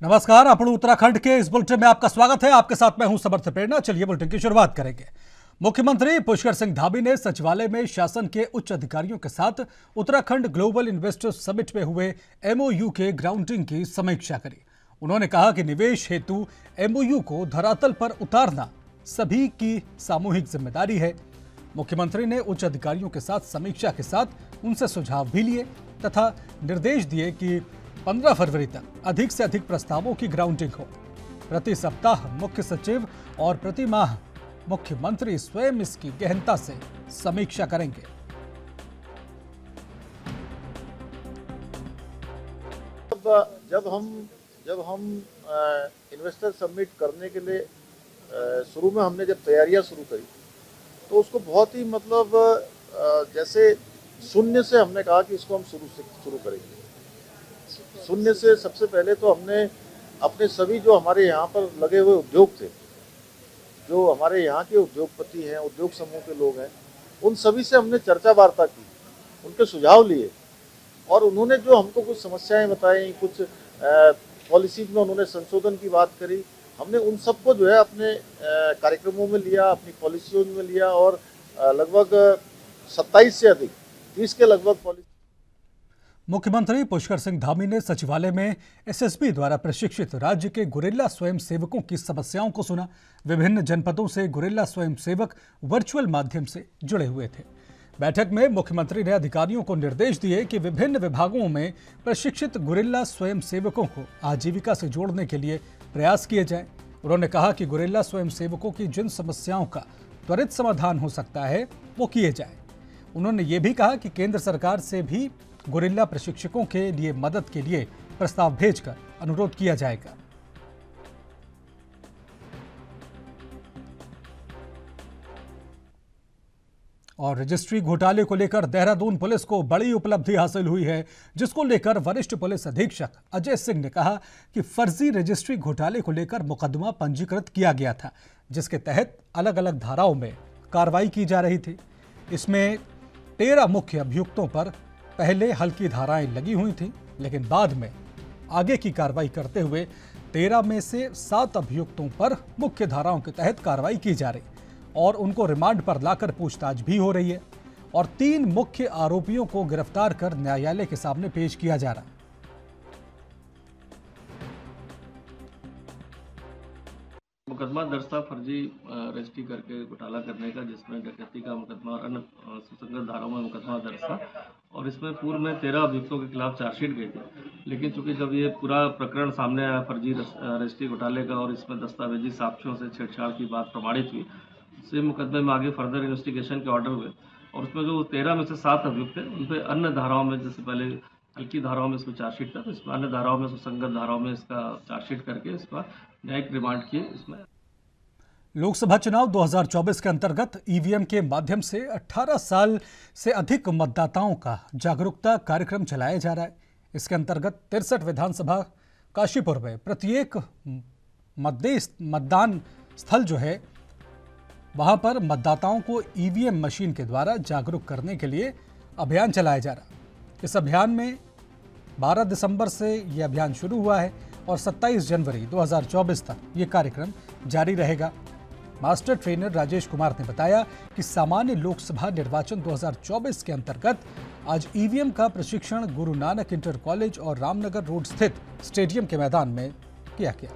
नमस्कार, अपन उत्तराखंड के इस बुलेटिन में आपका स्वागत है। आपके साथ मैं हूं समर्थ प्रेरणा। चलिए बुलेटिन की शुरुआत करेंगे। मुख्यमंत्री पुष्कर सिंह धामी ने सचिवालय में शासन के उच्च अधिकारियों के साथ उत्तराखंड ग्लोबल इन्वेस्टर्स समिट में हुए एमओयू के ग्राउंडिंग की समीक्षा करी। उन्होंने कहा कि निवेश हेतु एमओयू को धरातल पर उतारना सभी की सामूहिक जिम्मेदारी है। मुख्यमंत्री ने उच्च अधिकारियों के साथ समीक्षा के साथ उनसे सुझाव भी लिए तथा निर्देश दिए कि 15 फरवरी तक अधिक से अधिक प्रस्तावों की ग्राउंडिंग हो। प्रति सप्ताह मुख्य सचिव और प्रति माह मुख्यमंत्री स्वयं इसकी गहनता से समीक्षा करेंगे। जब हम इन्वेस्टर समिट करने के लिए शुरू में हमने जब तैयारियां शुरू करी तो उसको बहुत ही जैसे शून्य से हमने कहा कि इसको हम शुरू करेंगे। शून्य से सबसे पहले तो हमने अपने सभी जो हमारे यहाँ पर लगे हुए उद्योग थे, जो हमारे यहाँ के उद्योगपति हैं, उद्योग समूह के लोग हैं, उन सभी से हमने चर्चा वार्ता की, उनके सुझाव लिए और उन्होंने जो हमको कुछ समस्याएं बताई, कुछ पॉलिसीज में उन्होंने संशोधन की बात करी। हमने उन सबको जो है अपने कार्यक्रमों में लिया, अपनी पॉलिसियों में लिया और लगभग 27 से अधिक 30 के लगभग पॉलिसी। मुख्यमंत्री पुष्कर सिंह धामी ने सचिवालय में एसएसबी द्वारा प्रशिक्षित राज्य के गुरिल्ला स्वयं सेवकों की समस्याओं को सुना। विभिन्न जनपदों से गुरिल्ला स्वयं सेवक वर्चुअल माध्यम से जुड़े हुए थे। बैठक में मुख्यमंत्री ने अधिकारियों को निर्देश दिए कि विभिन्न विभागों में प्रशिक्षित गुरिल्ला स्वयं सेवकों को आजीविका से जोड़ने के लिए प्रयास किए जाएं। उन्होंने कहा कि गुरिल्ला स्वयं सेवकों की जिन समस्याओं का त्वरित समाधान हो सकता है वो किए जाए। उन्होंने ये भी कहा कि केंद्र सरकार से भी गुरिल्ला प्रशिक्षकों के लिए मदद के लिए प्रस्ताव भेजकर अनुरोध किया जाएगा। और रजिस्ट्री घोटाले को लेकर देहरादून पुलिस को बड़ी उपलब्धि हासिल हुई है, जिसको लेकर वरिष्ठ पुलिस अधीक्षक अजय सिंह ने कहा कि फर्जी रजिस्ट्री घोटाले को लेकर मुकदमा पंजीकृत किया गया था, जिसके तहत अलग अलग धाराओं में कार्रवाई की जा रही थी। इसमें 13 मुख्य अभियुक्तों पर पहले हल्की धाराएं लगी हुई थी, लेकिन बाद में आगे की कार्रवाई करते हुए 13 में से 7 अभियुक्तों पर मुख्य धाराओं के तहत कार्रवाई की जा रही और उनको रिमांड पर लाकर पूछताछ भी हो रही है और 3 मुख्य आरोपियों को गिरफ्तार कर न्यायालय के सामने पेश किया जा रहा है। मुकदमा दर्ज था फर्जी रजिस्ट्री करके घोटाला करने का, जिसमें डकैती का मुकदमा और अन्य सुसंगत धाराओं में मुकदमा दर्ज था और इसमें पूर्व में 13 अभियुक्तों के खिलाफ चार्जशीट गई थी। लेकिन चूंकि जब ये पूरा प्रकरण सामने आया फर्जी रजिस्ट्री घोटाले का और इसमें दस्तावेजी साक्ष्यों से छेड़छाड़ की बात प्रमाणित हुई, इससे मुकदमे में आगे फर्दर इन्वेस्टिगेशन के ऑर्डर हुए और उसमें जो 13 में से 7 अभियुक्त थे उन पर अन्य धाराओं में, जैसे पहले हल्की धाराओं में इसमें चार्जशीट था, तो इसमें अन्य धाराओं में सुसंगत धाराओं में इसका चार्जशीट करके इसका न्यायिक रिमांड किए। इसमें लोकसभा चुनाव 2024 के अंतर्गत ईवीएम के माध्यम से 18 साल से अधिक मतदाताओं का जागरूकता कार्यक्रम चलाया जा रहा है। इसके अंतर्गत 63 विधानसभा काशीपुर में प्रत्येक मतदान स्थल जो है वहां पर मतदाताओं को ईवीएम मशीन के द्वारा जागरूक करने के लिए अभियान चलाया जा रहा है। इस अभियान में 12 दिसंबर से यह अभियान शुरू हुआ है और 27 जनवरी 2024 तक ये कार्यक्रम जारी रहेगा। मास्टर ट्रेनर राजेश कुमार ने बताया कि सामान्य लोकसभा निर्वाचन 2024 के अंतर्गत आज ईवीएम का प्रशिक्षण गुरु नानक इंटर कॉलेज और रामनगर रोड स्थित स्टेडियम के मैदान में किया गया।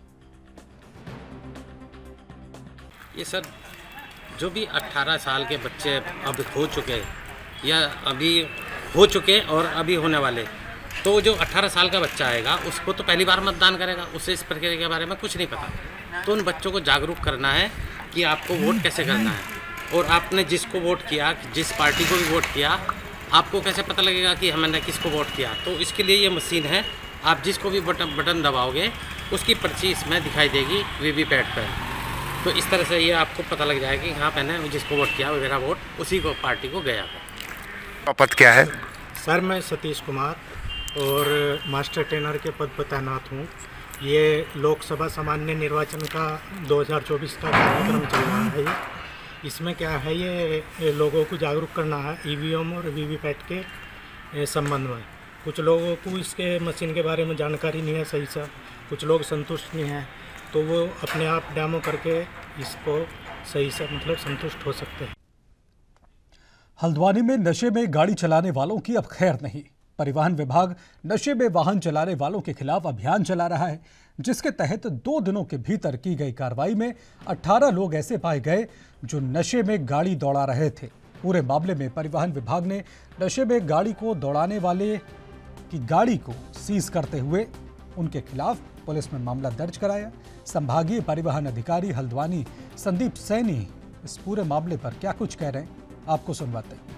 ये सर जो भी 18 साल के बच्चे अब हो चुके या अभी हो चुके और अभी होने वाले, तो जो 18 साल का बच्चा आएगा उसको तो पहली बार मतदान करेगा, उसे इस प्रक्रिया के बारे में कुछ नहीं पता। तो उन बच्चों को जागरूक करना है कि आपको वोट कैसे करना है और आपने जिसको वोट किया, जिस पार्टी को भी वोट किया, आपको कैसे पता लगेगा कि हमने किसको वोट किया। तो इसके लिए ये मशीन है, आप जिसको भी बटन दबाओगे उसकी पर्ची इसमें दिखाई देगी वीवीपैट पर। तो इस तरह से ये आपको पता लग जाएगा कि हाँ मैंने जिसको वोट किया मेरा वोट उसी को पार्टी को गया है। पद क्या है सर? मैं सतीश कुमार और मास्टर ट्रेनर के पद पर तैनात हूँ। ये लोकसभा सामान्य निर्वाचन का 2024 का कार्यक्रम चल रहा है। इसमें क्या है, ये लोगों को जागरूक करना है ईवीएम और वीवीपैट के संबंध में। कुछ लोगों को इसके मशीन के बारे में जानकारी नहीं है सही से, कुछ लोग संतुष्ट नहीं हैं, तो वो अपने आप डेमो करके इसको सही से मतलब संतुष्ट हो सकते हैं। हल्द्वानी में नशे में गाड़ी चलाने वालों की अब खैर नहीं। परिवहन विभाग नशे में वाहन चलाने वालों के खिलाफ अभियान चला रहा है, जिसके तहत 2 दिनों के भीतर की गई कार्रवाई में 18 लोग ऐसे पाए गए जो नशे में गाड़ी दौड़ा रहे थे। पूरे मामले में परिवहन विभाग ने नशे में गाड़ी को दौड़ाने वाले की गाड़ी को सीज करते हुए उनके खिलाफ पुलिस में मामला दर्ज कराया। संभागीय परिवहन अधिकारी हल्द्वानी संदीप सैनी इस पूरे मामले पर क्या कुछ कह रहे हैं, आपको सुनवाते हैं।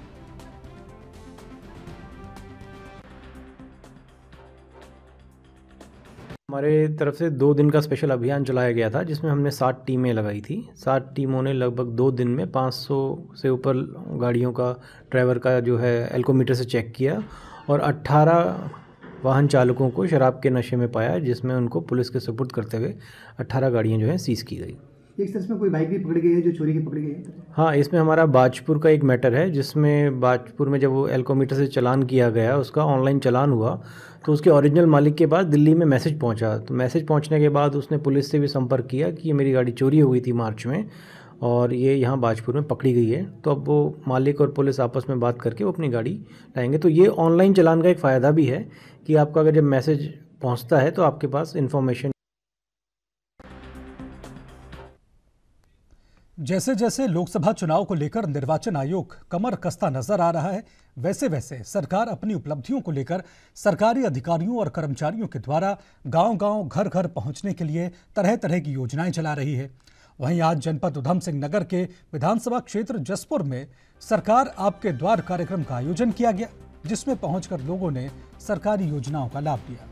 हमारे तरफ से 2 दिन का स्पेशल अभियान चलाया गया था, जिसमें हमने 7 टीमें लगाई थी। 7 टीमों ने लगभग 2 दिन में 500 से ऊपर गाड़ियों का ड्राइवर का जो है एल्कोमीटर से चेक किया और 18 वाहन चालकों को शराब के नशे में पाया, जिसमें उनको पुलिस के सुपुर्द करते हुए 18 गाड़ियाँ जो हैं सीज़ की गई। एक इसमें कोई बाइक भी पकड़ी गई है जो चोरी की पकड़ी गई है? हाँ, इसमें हमारा बाजपुर का एक मैटर है, जिसमें बाजपुर में जब वो एल्कोमीटर से चालान किया गया, उसका ऑनलाइन चालान हुआ, तो उसके ओरिजिनल मालिक के पास दिल्ली में मैसेज पहुंचा। तो मैसेज पहुंचने के बाद उसने पुलिस से भी संपर्क किया कि ये मेरी गाड़ी चोरी हो गई थी मार्च में और ये यहाँ बाजपुर में पकड़ी गई है। तो अब वो मालिक और पुलिस आपस में बात करके वो अपनी गाड़ी लाएंगे। तो ये ऑनलाइन चालान का एक फ़ायदा भी है कि आपका अगर जब मैसेज पहुँचता है तो आपके पास इन्फॉर्मेशन। जैसे जैसे लोकसभा चुनाव को लेकर निर्वाचन आयोग कमर कसता नजर आ रहा है, वैसे वैसे सरकार अपनी उपलब्धियों को लेकर सरकारी अधिकारियों और कर्मचारियों के द्वारा गांव-गांव, घर-घर पहुंचने के लिए तरह तरह की योजनाएं चला रही है। वहीं आज जनपद उधम सिंह नगर के विधानसभा क्षेत्र जसपुर में सरकार आपके द्वार कार्यक्रम का आयोजन किया गया, जिसमें पहुंचकर लोगों ने सरकारी योजनाओं का लाभ लिया।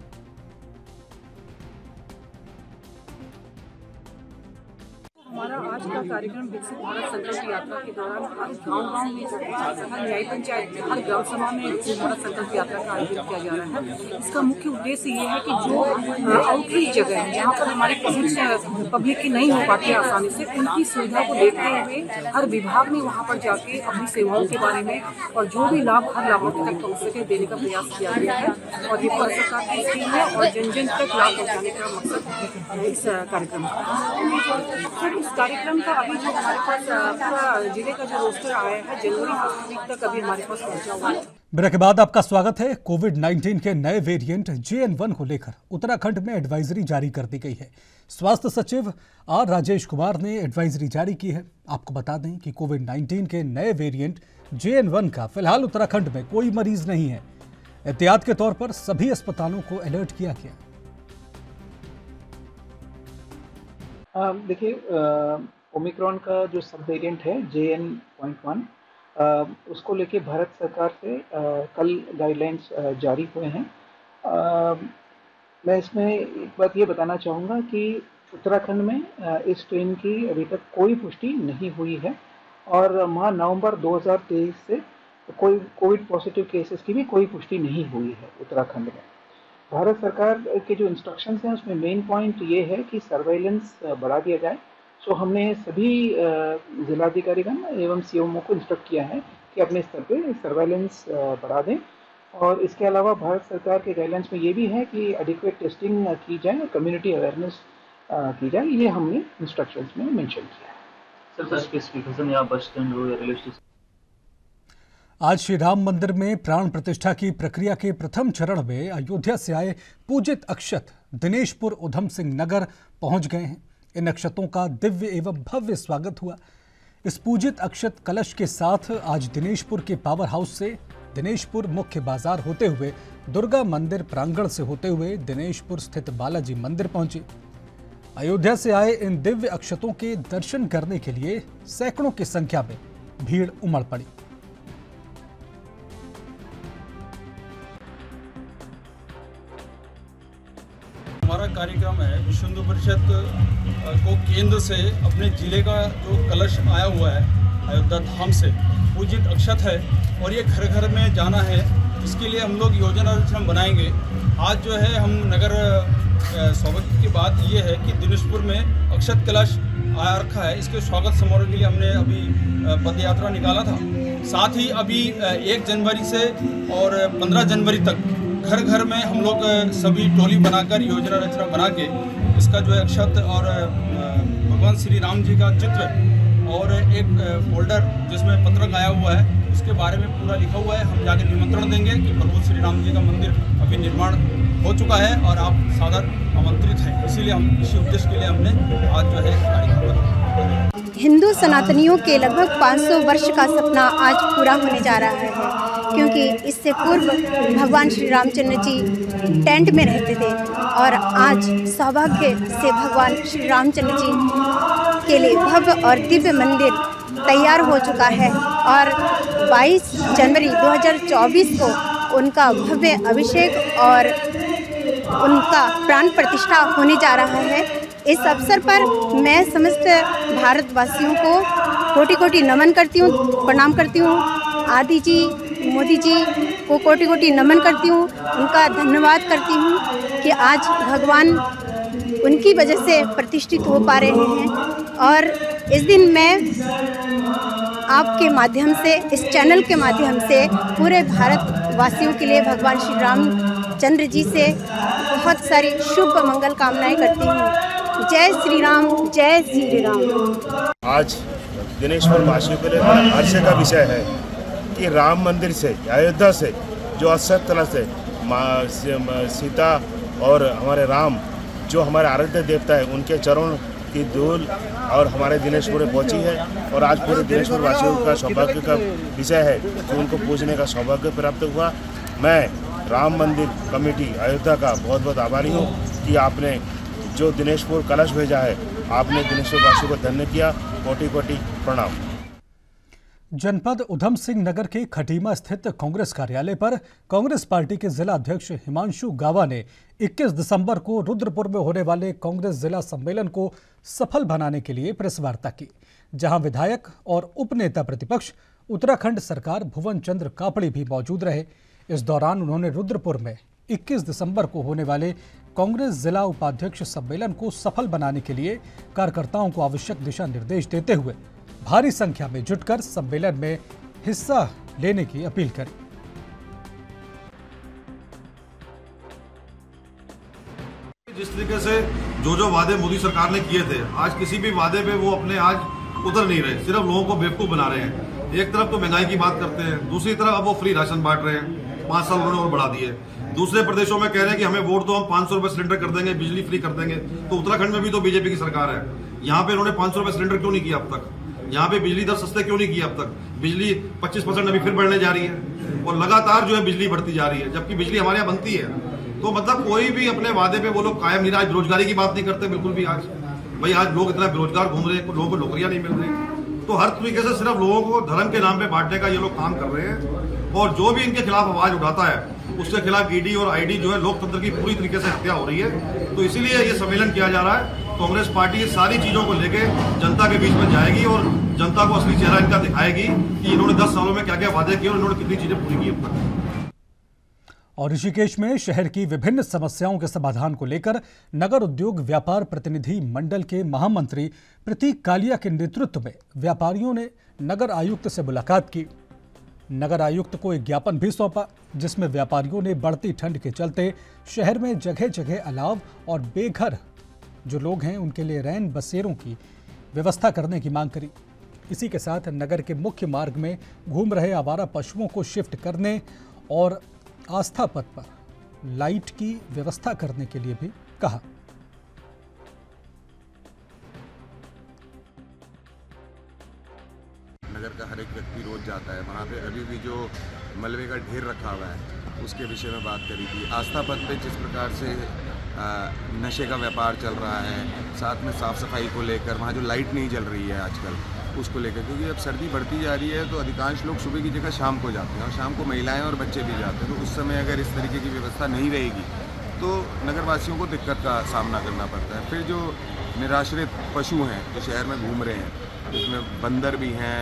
हमारा आज का कार्यक्रम विकसित भारत संकल्प यात्रा के दौरान हर गांव-गांव में, हर न्याय पंचायत में, हर ग्राम सभा में विकसित भारत संकल्प यात्रा का आयोजन किया जा रहा है। इसका मुख्य उद्देश्य ये है कि जो आउटरीच जगह है, जहाँ पर हमारी पहुँच पब्लिक की नहीं हो पाती है आसानी से, उनकी सुविधा को देखते हुए हर विभाग ने वहाँ पर जाके अपनी सेवाओं के बारे में और जो भी लाभ हर लाभार्थी तक पहुँच सके देने का प्रयास किया गया है। और ये भारत सरकार की स्कीम है और जन जन तक लाभ पहुँचाने का मकसद इस कार्यक्रम का। इस कार्यक्रम का अभी जो हमारे पास पूरा जिले का जो रोस्टर आया है, जनवरी फर्स्ट वीक तक अभी हमारे पास पहुंचा हुआ है। ब्रेक के बाद आपका स्वागत है। कोविड-19 के नए वेरिएंट JN1 को लेकर उत्तराखंड में एडवाइजरी जारी कर दी गई है। स्वास्थ्य सचिव आर राजेश कुमार ने एडवाइजरी जारी की है। आपको बता दें कि कोविड-19 के नए वेरिएंट JN1 का फिलहाल उत्तराखंड में कोई मरीज नहीं है। एहतियात के तौर पर सभी अस्पतालों को अलर्ट किया गया। देखिए, ओमिक्रॉन का जो सब वेरिएंट है JN.1, उसको लेके भारत सरकार से कल गाइडलाइंस जारी हुए हैं। मैं इसमें एक बात ये बताना चाहूँगा कि उत्तराखंड में इस स्ट्रेन की अभी तक कोई पुष्टि नहीं हुई है और माह नवंबर 2023 से कोई कोविड पॉजिटिव केसेस की भी कोई पुष्टि नहीं हुई है उत्तराखंड में। भारत सरकार के जो इंस्ट्रक्शंस हैं उसमें मेन पॉइंट ये है कि सर्वेलेंस बढ़ा दिया जाए। सो हमने सभी जिलाधिकारीगण एवं CMO को इंस्ट्रक्ट किया है कि अपने स्तर पे सर्वेलेंस बढ़ा दें। और इसके अलावा भारत सरकार के गाइडलाइंस में ये भी है कि एडिक्वेट टेस्टिंग की जाए और कम्युनिटी अवेयरनेस की जाए। ये हमने इंस्ट्रक्शंस में मेंशन किया है। सर, स्पेसिफिकेशन या बस स्टैंड हो या रेलवे स्टेशन। आज श्री राम मंदिर में प्राण प्रतिष्ठा की प्रक्रिया के प्रथम चरण में अयोध्या से आए पूजित अक्षत दिनेशपुर उधम सिंह नगर पहुंच गए हैं। इन अक्षतों का दिव्य एवं भव्य स्वागत हुआ। इस पूजित अक्षत कलश के साथ आज दिनेशपुर के पावर हाउस से दिनेशपुर मुख्य बाजार होते हुए दुर्गा मंदिर प्रांगण से होते हुए दिनेशपुर स्थित बालाजी मंदिर पहुंचे। अयोध्या से आए इन दिव्य अक्षतों के दर्शन करने के लिए सैकड़ों की संख्या में भीड़ उमड़ पड़ी। हमारा कार्यक्रम है विश्व हिंदू परिषद को केंद्र से अपने जिले का जो कलश आया हुआ है अयोध्या धाम से पूजित अक्षत है और ये घर घर में जाना है। इसके लिए हम लोग योजना बनाएंगे। आज जो है हम नगर सौभाग्य की बात ये है कि दिनेशपुर में अक्षत कलश आया रखा है। इसके स्वागत समारोह के लिए हमने अभी पद यात्रा निकाला था। साथ ही अभी 1 जनवरी से और 15 जनवरी तक घर घर में हम लोग सभी टोली बनाकर योजना रचना बना के इसका जो है अक्षत और भगवान श्री राम जी का चित्र और एक फोल्डर जिसमें पत्रक आया हुआ है उसके बारे में पूरा लिखा हुआ है। हम जाके निमंत्रण देंगे कि प्रभु श्री राम जी का मंदिर अभी निर्माण हो चुका है और आप सादर आमंत्रित हैं। इसीलिए हम इसी उद्देश्य के लिए हमने आज जो है कार्यक्रम हिंदू सनातनियों के लगभग 500 वर्ष का सपना आज पूरा होने जा रहा है, क्योंकि इससे पूर्व भगवान श्री रामचंद्र जी टेंट में रहते थे और आज सौभाग्य से भगवान श्री रामचंद्र जी के लिए भव्य और दिव्य मंदिर तैयार हो चुका है और 22 जनवरी 2024 को उनका भव्य अभिषेक और उनका प्राण प्रतिष्ठा होने जा रहा है। इस अवसर पर मैं समस्त भारतवासियों को कोटि कोटि नमन करती हूँ, प्रणाम करती हूँ। आदि जी, मोदी जी को कोटि कोटि नमन करती हूँ, उनका धन्यवाद करती हूँ कि आज भगवान उनकी वजह से प्रतिष्ठित हो पा रहे हैं। और इस दिन मैं आपके माध्यम से, इस चैनल के माध्यम से पूरे भारतवासियों के लिए भगवान श्री रामचंद्र जी से बहुत सारी शुभ मंगल कामनाएं करती हूँ। जय श्री राम, जय श्री राम। आज दिनेशपुर वासियों के लिए हर्ष का विषय है कि राम मंदिर से, अयोध्या से जो असत तरह से माँ सीता और हमारे राम जो हमारे आराध्य देवता है उनके चरण की धूल और हमारे दिनेशपुर में पहुंची है। और आज पूरे दिनेशपुर वासियों का सौभाग्य का विषय है कि उनको पूजने का सौभाग्य प्राप्त हुआ। मैं राम मंदिर कमेटी अयोध्या का बहुत बहुत आभारी हूँ कि आपने जो दिनेशपुर कलश भेजा है, आपने दिनेशपुर वासियों को धन्य किया। कोटि कोटि प्रणाम। जनपद उधम सिंह नगर के खटीमा स्थित कांग्रेस कार्यालय पर कांग्रेस पार्टी के जिला अध्यक्ष हिमांशु गावा ने 21 दिसंबर को रुद्रपुर में होने वाले कांग्रेस जिला सम्मेलन को सफल बनाने के लिए प्रेस वार्ता की, जहां विधायक और उपनेता प्रतिपक्ष उत्तराखंड सरकार भुवन चंद्र कापड़ी भी मौजूद रहे। इस दौरान उन्होंने रुद्रपुर में 21 दिसंबर को होने वाले कांग्रेस जिला उपाध्यक्ष सम्मेलन को सफल बनाने के लिए कार्यकर्ताओं को आवश्यक दिशा निर्देश देते हुए भारी संख्या में जुटकर सम्मेलन में हिस्सा लेने की अपील करी। जिस तरीके से जो वादे मोदी सरकार ने किए थे, आज किसी भी वादे पे वो अपने आज उतर नहीं रहे, सिर्फ लोगों को बेवकूफ बना रहे हैं। एक तरफ तो महंगाई की बात करते हैं, दूसरी तरफ अब वो फ्री राशन बांट रहे हैं, 5 साल उन्होंने और बढ़ा दिए। दूसरे प्रदेशों में कह रहे हैं कि हमें वोट दो, हम 500 रुपए सिलेंडर कर देंगे, बिजली फ्री कर देंगे। तो उत्तराखंड में भी तो बीजेपी की सरकार है, यहाँ पे उन्होंने 500 रुपए सिलेंडर क्यों नहीं किया अब तक? यहाँ पे बिजली दर सस्ते क्यों नहीं किया अब तक? बिजली 25% अभी फिर बढ़ने जा रही है और लगातार जो है बिजली बढ़ती जा रही है, जबकि बिजली हमारे यहाँ बनती है। तो मतलब कोई भी अपने वादे पे वो लोग कायम नहीं रहा। आज बेरोजगारी की बात नहीं करते बिल्कुल भी। आज भाई आज लोग इतना बेरोजगार घूम रहे हैं, लोगों को नौकरियां नहीं मिल रही। तो हर तरीके से सिर्फ लोगों को धर्म के नाम पे बांटने का ये लोग काम कर रहे हैं। और जो भी इनके खिलाफ आवाज उठाता है उसके खिलाफ ईडी और आईडी जो है लोकतंत्र की पूरी तरीके से हत्या हो रही है। तो इसीलिए ये सम्मेलन किया जा रहा है। कांग्रेस पार्टी ये सारी चीजों को लेके जनता के बीच में जाएगी और जनता को असली चेहरा इनका दिखाएगी कि इन्होंने 10 सालों में क्या क्या वादे किए और इन्होंने कितनी चीजें पूरी की अब तक। और ऋषिकेश में शहर की विभिन्न समस्याओं के समाधान को लेकर नगर उद्योग व्यापार प्रतिनिधि मंडल के महामंत्री प्रतीक कालिया के नेतृत्व में व्यापारियों ने नगर आयुक्त से मुलाकात की। नगर आयुक्त को एक ज्ञापन भी सौंपा, जिसमें व्यापारियों ने बढ़ती ठंड के चलते शहर में जगह जगह अलाव और बेघर जो लोग हैं उनके लिए रैन बसेरों की व्यवस्था करने की मांग करी। इसी के साथ नगर के मुख्य मार्ग में घूम रहे आवारा पशुओं को शिफ्ट करने और आस्था पथ पर लाइट की व्यवस्था करने के लिए भी कहा। नगर का हर एक व्यक्ति रोज जाता है, वहाँ पे अभी भी जो मलबे का ढेर रखा हुआ है उसके विषय में बात करी थी। आस्था पथ पे जिस प्रकार से नशे का व्यापार चल रहा है, साथ में साफ़ सफाई को लेकर वहाँ जो लाइट नहीं जल रही है आजकल उसको लेकर, क्योंकि अब सर्दी बढ़ती जा रही है तो अधिकांश लोग सुबह की जगह शाम को जाते हैं और शाम को महिलाएं और बच्चे भी जाते हैं। तो उस समय अगर इस तरीके की व्यवस्था नहीं रहेगी तो नगरवासियों को दिक्कत का सामना करना पड़ता है। फिर जो निराश्रित पशु हैं जो शहर में घूम रहे हैं, जिसमें बंदर भी हैं,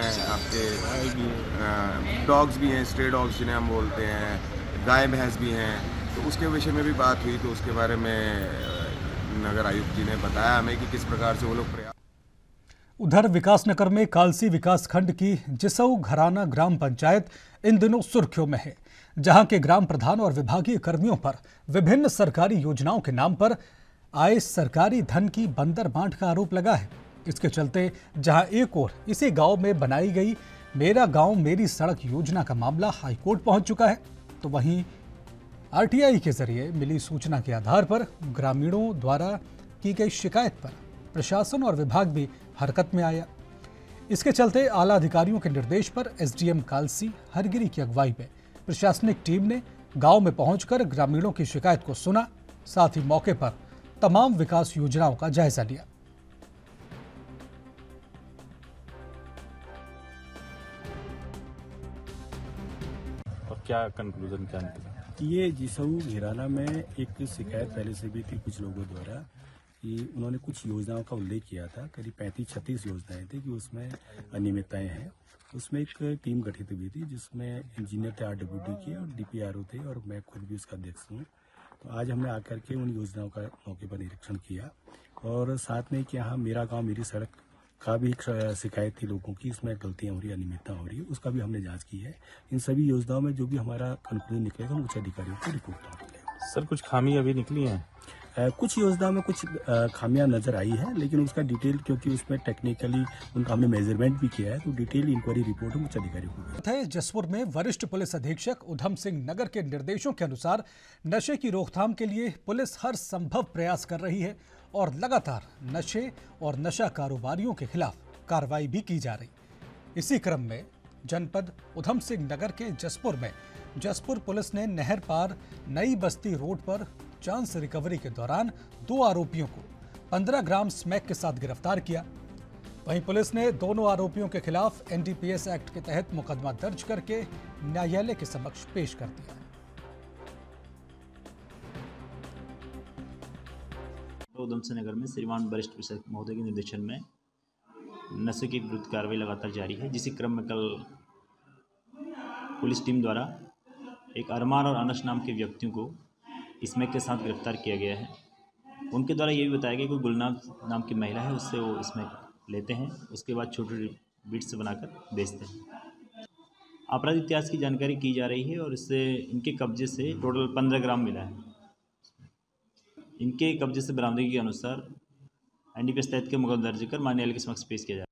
आपके डॉग्स भी हैं, स्ट्रे डॉग्स जिन्हें हम बोलते हैं, गाय भैंस भी हैं, तो उसके विषय में भी बात हुई। तो उसके बारे में नगर आयुक्त जी ने बताया हमें कि किस प्रकार से वो लोग प्रयास। उधर विकासनगर में कालसी विकास खंड की जिसऊ घराना ग्राम पंचायत इन दिनों सुर्खियों में है, जहां के ग्राम प्रधान और विभागीय कर्मियों पर विभिन्न सरकारी योजनाओं के नाम पर आए सरकारी धन की बंदर बांट का आरोप लगा है। इसके चलते जहां एक ओर इसी गांव में बनाई गई मेरा गांव मेरी सड़क योजना का मामला हाईकोर्ट पहुंच चुका है, तो वहीं आरटीआई के जरिए मिली सूचना के आधार पर ग्रामीणों द्वारा की गई शिकायत पर प्रशासन और विभाग भी हरकत में आया। इसके चलते आला अधिकारियों के निर्देश पर एसडीएम कालसी हरगिरी की अगुवाई में प्रशासनिक टीम ने गांव में पहुंचकर ग्रामीणों की शिकायत को सुना, साथ ही मौके पर तमाम विकास योजनाओं का जायजा लिया। और क्या कंक्लूजन क्या निकला? ये जिसऊ घेराना में एक शिकायत पहले से भी थी कुछ लोगों द्वारा कि उन्होंने कुछ योजनाओं का उल्लेख किया था, करीब 35-36 योजनाएं थी कि उसमें अनियमितताएं हैं। उसमें एक टीम गठित हुई थी जिसमें इंजीनियर थे RWD के और DPRO थे और मैं खुद भी उसका अध्यक्ष हूँ। तो आज हमने आकर के उन योजनाओं का मौके पर निरीक्षण किया और साथ में कि यहाँ मेरा गाँव मेरी सड़क का भी एक शिकायत थी लोगों की, इसमें गलतियाँ हो रही है, अनियमितता हो रही है, उसका भी हमने जांच की है। इन सभी योजनाओं में जो भी हमारा कंक्लूजन निकलेगा हम उच्च अधिकारियों को रिपोर्ट करेंगे। सर कुछ खामी अभी निकली हैं? कुछ योजनाओं में कुछ खामियां नजर आई है, लेकिन उसका डिटेल क्योंकि उसमें टेक्निकली उनका हमने मेजरमेंट भी किया है तो डिटेल इंक्वायरी रिपोर्ट उच्च अधिकारियों को। जसपुर में वरिष्ठ पुलिस अधीक्षक उधम सिंह नगर के निर्देशों के अनुसार नशे की रोकथाम के लिए पुलिस हर संभव प्रयास कर रही है और लगातार नशे और नशा कारोबारियों के खिलाफ कार्रवाई भी की जा रही। इसी क्रम में जनपद उधम सिंह नगर के जसपुर में जसपुर पुलिस ने नहर पार नई बस्ती रोड पर चांस रिकवरी के दौरान 2 आरोपियों को 15 ग्राम स्मैक के साथ गिरफ्तार किया। वहीं पुलिस ने दोनों आरोपियों के खिलाफ NDPS एक्ट के तहत मुकदमा दर्ज करके न्यायालय के समक्ष पेश कर दिया। उधम सिंह नगर में श्रीमान वरिष्ठ पुलिस महोदय के निर्देशन में नशे की विरुद्ध कार्रवाई लगातार जारी है। जिसी क्रम में कल पुलिस टीम द्वारा एक अरमान और अनस नाम के व्यक्तियों को स्मैक के साथ गिरफ्तार किया गया है। उनके द्वारा ये भी बताया गया कि गुलनाज नाम की महिला है, उससे वो स्मैक लेते हैं, उसके बाद छोटे बीट्स बनाकर बेचते हैं। अपराध इतिहास की जानकारी की जा रही है और इससे इनके कब्जे से टोटल 15 ग्राम मिला है। इनके कब्जे से बरामदगी के अनुसार NDPS तहत के मुकदमा दर्ज कर न्यायालय के समक्ष पेश किया जाए।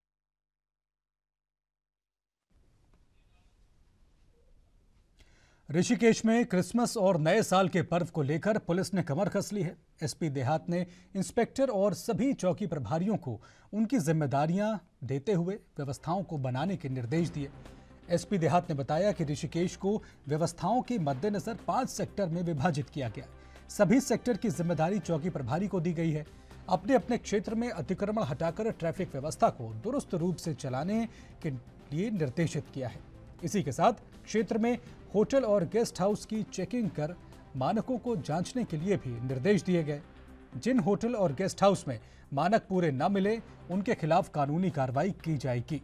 ऋषिकेश में क्रिसमस और नए साल के पर्व को लेकर पुलिस ने कमर कस ली है। SP देहात ने इंस्पेक्टर और सभी चौकी प्रभारियों को उनकी जिम्मेदारियां देते हुए व्यवस्थाओं को बनाने के निर्देश दिए। SP देहात ने बताया कि ऋषिकेश को व्यवस्थाओं के मद्देनजर 5 सेक्टर में विभाजित किया गया। सभी सेक्टर की जिम्मेदारी चौकी प्रभारी को दी गई है। अपने अपने क्षेत्र में अतिक्रमण हटाकर ट्रैफिक व्यवस्था को दुरुस्त रूप से चलाने के लिए निर्देशित किया है। इसी के साथ क्षेत्र में होटल और गेस्ट हाउस की चेकिंग कर मानकों को जांचने के लिए भी निर्देश दिए गए। जिन होटल और गेस्ट हाउस में मानक पूरे न मिले उनके खिलाफ कानूनी कार्रवाई की जाएगी।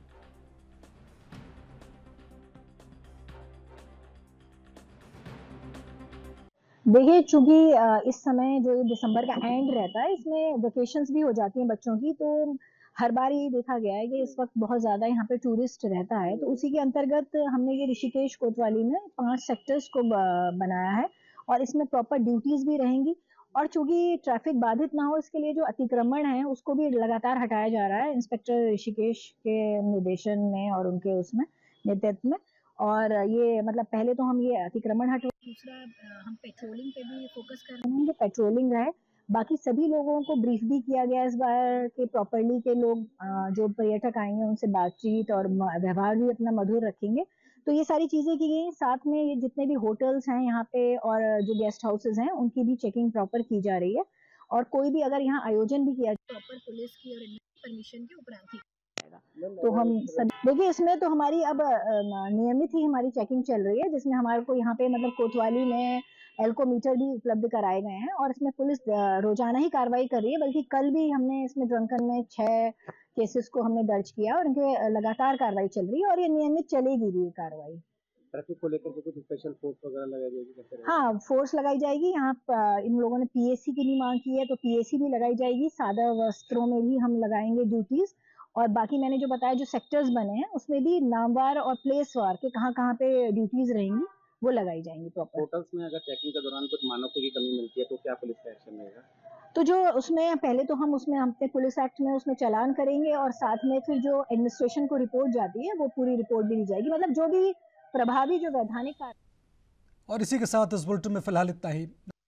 देखिए, चूंकि इस समय जो दिसंबर का एंड रहता है, इसमें वेकेशंस भी हो जाती हैं बच्चों की, तो हर बार ये देखा गया है कि इस वक्त बहुत ज़्यादा यहाँ पे टूरिस्ट रहता है। तो उसी के अंतर्गत हमने ये ऋषिकेश कोतवाली में 5 सेक्टर्स को बनाया है और इसमें प्रॉपर ड्यूटीज़ भी रहेंगी। और चूंकि ट्रैफिक बाधित ना हो, इसके लिए जो अतिक्रमण है उसको भी लगातार हटाया जा रहा है इंस्पेक्टर ऋषिकेश के निर्देशन में और उनके उसमें नेतृत्व में। और ये मतलब पहले तो हम ये अतिक्रमण हटा, दूसरा हम पेट्रोलिंग पे भी फोकस कर रहे हैं कि पेट्रोलिंग रहे। बाकी सभी लोगों को ब्रीफ भी किया गया इस बार कि प्रॉपर्ली के लोग जो पर्यटक आएंगे उनसे बातचीत और व्यवहार भी अपना मधुर रखेंगे। तो ये सारी चीज़ें की गई। साथ में ये जितने भी होटल्स हैं यहाँ पे और जो गेस्ट हाउसेज हैं उनकी भी चेकिंग प्रॉपर की जा रही है। और कोई भी अगर यहाँ आयोजन भी किया प्रॉपर पुलिस की और परमिशन के उपरांत ही तो हम सब देखिए, इसमें तो हमारी अब नियमित ही हमारी चेकिंग चल रही है, जिसमें हमारे को यहाँ पे मतलब कोतवाली में एल्कोमीटर भी उपलब्ध कराए गए हैं और इसमें पुलिस रोजाना ही कार्रवाई कर रही है। बल्कि कल भी हमने इसमें ड्रंकन में 6 केसेस को हमने दर्ज किया और इनके लगातार कार्रवाई चल रही है और ये नियमित चलेगी भी कार्रवाई। ट्रैफिक को लेकर कुछ स्पेशल फोर्स वगैरह लगाई जाएगी? हाँ, फोर्स लगाई जाएगी। यहाँ इन लोगों ने PAC की भी मांग की है तो PAC भी लगाई जाएगी। सादा वस्त्रों में भी हम लगाएंगे ड्यूटीज। और बाकी मैंने जो बताया जो सेक्टर्स बने हैं उसमें भी नामवार और प्लेसवार के कहाँ पे ड्यूटीज रहेंगी वो लगाई जाएंगी प्रॉपर। होटल्स में अगर चेकिंग के दौरान कुछ मानकों की कमी मिलती है तो क्या पुलिस का एक्शन रहेगा? तो जो उसमें पहले तो हम अपने पुलिस एक्ट में उसमें चालान करेंगे और साथ में फिर जो एडमिनिस्ट्रेशन को रिपोर्ट जाती है वो पूरी रिपोर्ट भी दी जाएगी, मतलब जो भी प्रभावी जो वैधानिक। और इसी के साथ इस बुलेटिन में फिलहाल इतना ही।